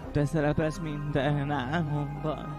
Te szerepelsz minden álmomban,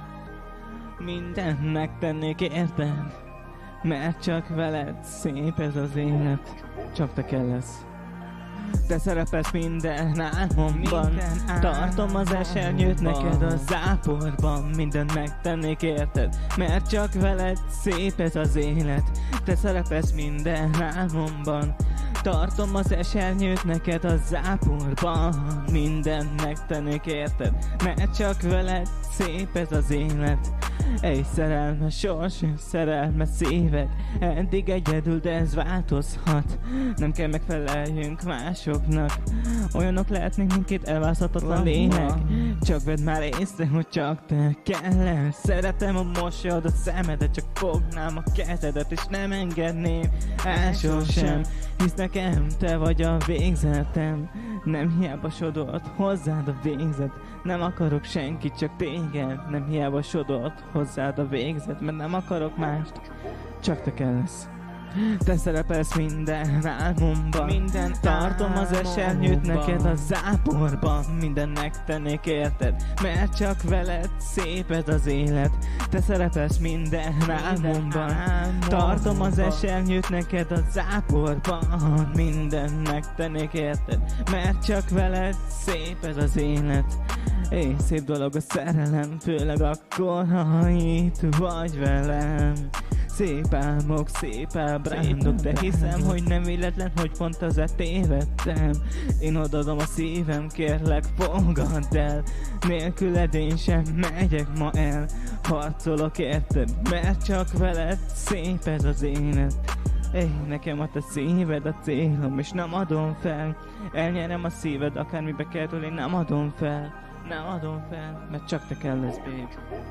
mindent megtennék érted, mert csak veled szép ez az élet, csak te kellesz. Te szerepelsz minden álmomban, tartom az esernyőt neked a záporban, mindent megtennék érted, mert csak veled szép ez az élet. Te szerepelsz minden álmomban, tartom az esernyőt neked a záporban, mindent megtennék érted, mert csak veled szép ez az élet. Egy szerelmes sors, szerelmes szívek, eddig egyedül, de ez változhat. Nem kell megfeleljünk másoknak, olyanok lehetnénk mindkét elválaszthatatlan lények. Csak vedd már észre, hogy csak te kell. Szeretem a mosolyod, a szemedet, csak fognám a kezedet és nem engedném el sosem. Hisz nekem te vagy a végzetem, nem hiába sodort hozzád a végzet. Nem akarok senkit, csak téged, nem hiába sodort hozzád a végzet, mert nem akarok mást, csak te kellesz. Te szerepelsz minden álmomban, minden tartom az esernyőt neked a záporban, mindent megtennék érted, mert csak veled szép ez az élet. Te szerepelsz minden álmomban, tartom az esernyőt neked a záporban, mindent megtennék érted, mert csak veled szép ez az élet. Éj, szép dolog a szerelem, főleg akkor, ha itt vagy velem. Szép álmok, szép ábrándok, de hiszem, hogy nem véletlen, hogy pont az tévedtem. Én odaadom a szívem, kérlek fogadd el, nélküled én sem megyek ma el. Harcolok érted, mert csak veled szép ez az élet. Éj, nekem a te szíved a célom, és nem adom fel. Elnyerem a szíved, akármibe kerül, én nem adom fel. Nem adom fel, mert csak te kell lesz, babe.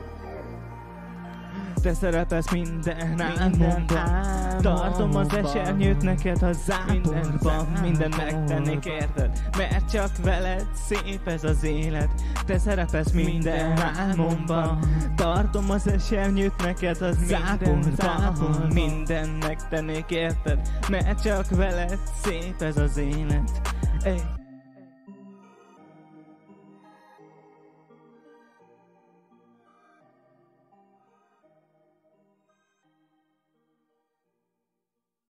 Te szerepelsz minden álmomban, tartom az esernyőt neked a záporban, mindent megtennék érted, mert csak veled szép ez az élet. Te szerepelsz minden álmomban, tartom az esernyőt neked a záporban, mindent megtennék érted, mert csak veled szép ez az élet. Ey.